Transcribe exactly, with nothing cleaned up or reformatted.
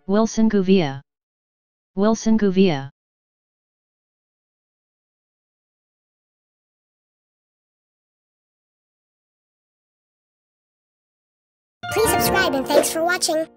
Wilson Gouveia. Wilson Gouveia. Please subscribe and thanks for watching.